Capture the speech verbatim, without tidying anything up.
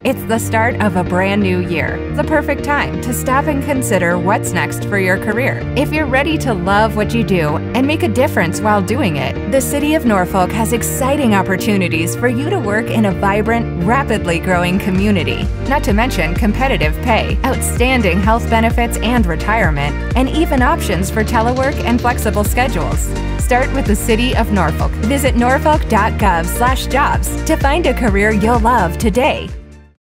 It's the start of a brand new year, the perfect time to stop and consider what's next for your career. If you're ready to love what you do and make a difference while doing it, the City of Norfolk has exciting opportunities for you to work in a vibrant, rapidly growing community. Not to mention competitive pay, outstanding health benefits and retirement, and even options for telework and flexible schedules. Start with the City of Norfolk. Visit norfolk dot gov slash jobs to find a career you'll love today.